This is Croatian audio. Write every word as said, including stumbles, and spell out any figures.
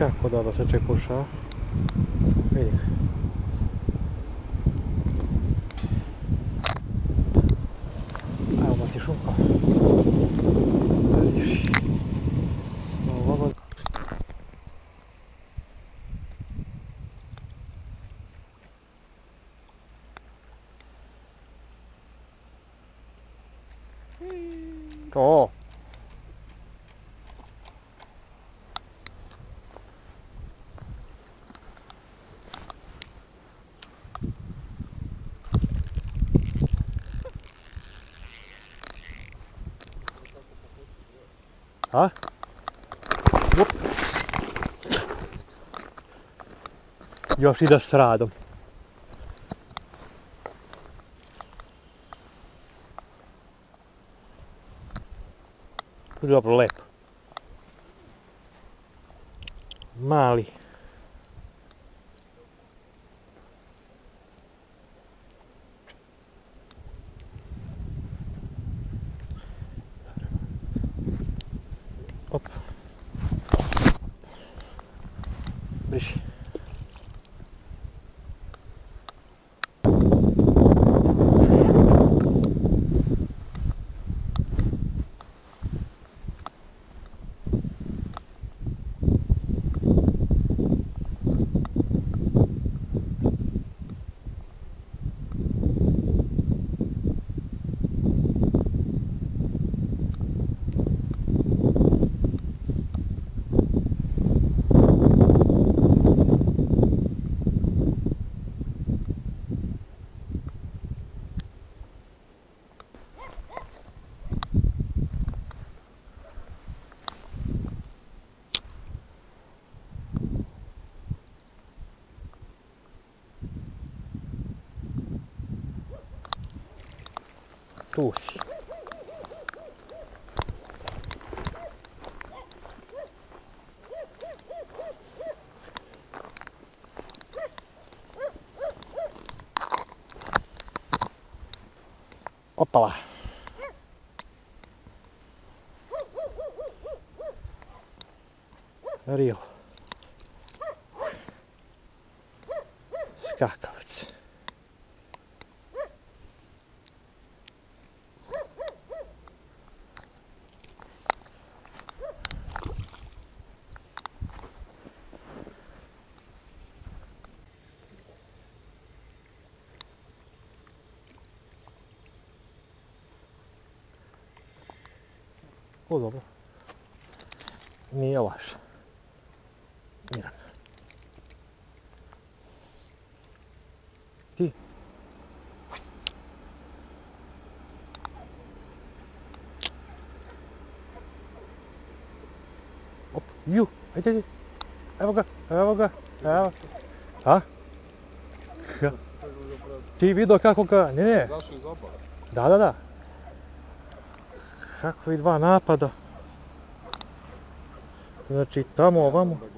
Kako dobro se čekuša. Vidi ga. Evo ti šumka. Vidiš. Ovo. To. A? Up. Još ide s radom. Dobro, lepo. Mali. Op. Briši. Tu si. Opala. Rio. Skakavac. O, dobro. Nije laš. Miran. Ti. Op, ju, ajde, ajde. Evo ga, evo ga, evo. A? Ka? Ti vidio kako ga, ne, ne. Zašao iz obala. Da, da, da. Kakvi dva napada. Znači tamo, ovamo.